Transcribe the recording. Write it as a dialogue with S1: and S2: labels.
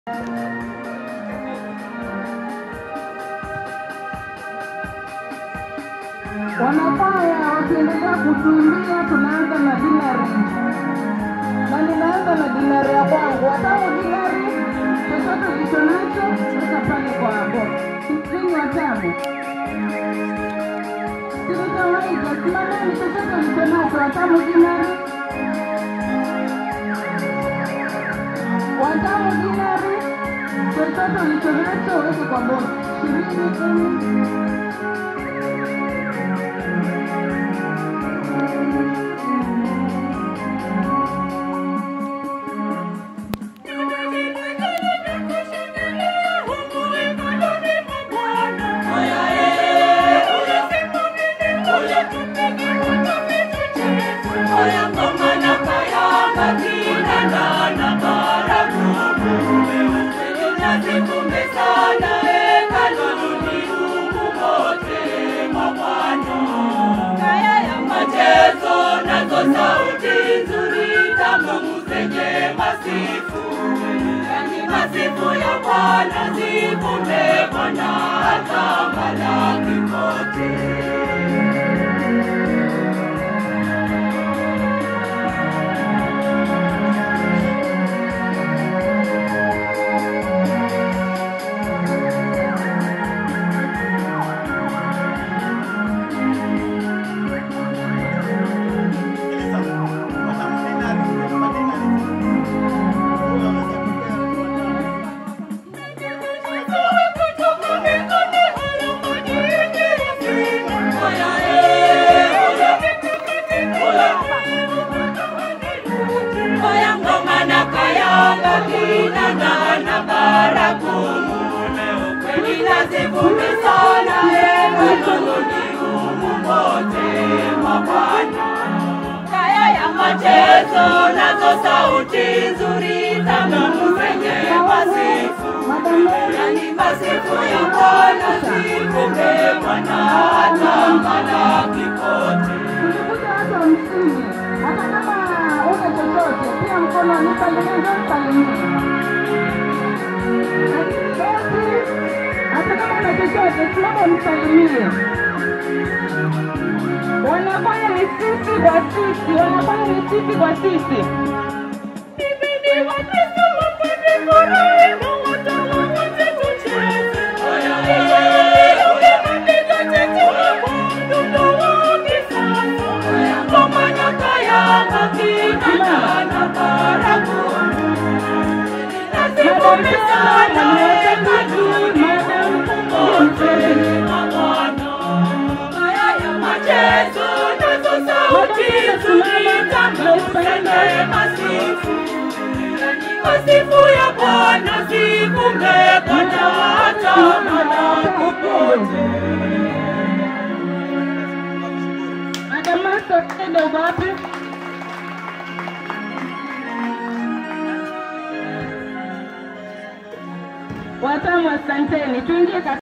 S1: Wanafaya wakiendelea kutuimbia, tunaanza na dinari. Na ninaanza na dinari ya kwangu. Watamu dinari, chochote lichonacho, weka pale kwa hapo. Sisi watamu. Sisi kawaida, simameni chochote lichonacho, watamu dinari. Watamu dinari, chochote lichonacho, weke kwa box. 20.
S2: Sauti nzuri tamu zenye masifu, masifu ya Bwana zivume Bwana hata malaki kote. Mateso nazo sauti nzuri tamu zenye masifu, yani masifu ya Bwana zivume Bwana hata malaki kote.
S1: Tulikuja hata msingi, hata kama una chochote, pia mkono nisalimie, nisalimie. Hata kama una chochote, simama nisalimie. Wanafanya ni sisi kwa sisi, wanafanya ni sisi kwa sisi.
S2: Bibini Wakristo wapate furaha na watawa wote tucheze. Ule mapigo chetu wa ndugu wa kisasa. Ngoma na kayamba kinanda na baragumu. Nazivume sana hekaduni wote mabwana. Kaya ya machezo nazo sauti nzuri tamu zenye masifu, masifu ya Bwana zivume Bwana hata malaki kote.
S1: Adamaso tendo wapi? Watamu asanteni, tuingie